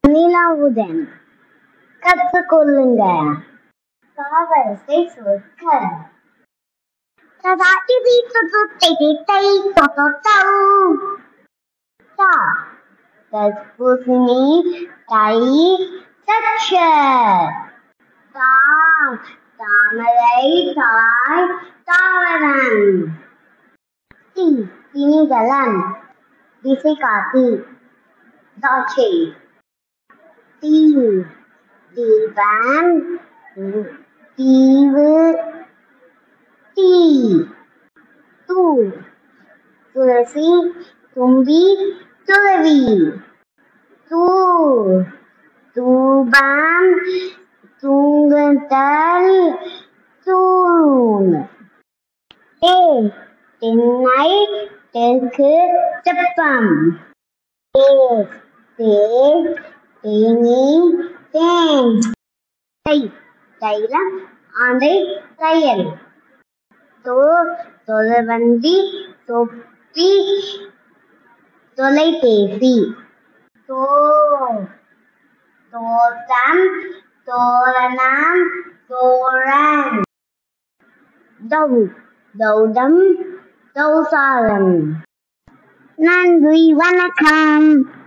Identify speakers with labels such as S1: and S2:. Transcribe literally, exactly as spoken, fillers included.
S1: நிலாவுடன் கற்றுக்கொள்ளுங்க. காவரிசை சொற்கள். ததாதி வீட்டு துட்டை திட்டை தொட்டௌ. தா தற்புசினி தை தட்ச. தா தாமரை தாய் தாவரன். தி திமிங்கலம் திசை காட்டி தாட்சை. தீ தீபம் தீவு தீ. தூ துளசி தும்பி துறவி. தூ தூபம் தூங்குதல் தூண். தே தென்னை தெற்கு தெப்பம். தே தேர் தேனீ தேன். தை தைலம் ஆந்தை தையல். தோ தொலைவண்டி தொப்பி தொலைபேசி. தோ தோட்டம் தோரணம் தோரண். தௌ தௌடம் தௌசாலம். நன்றி, வணக்கம்.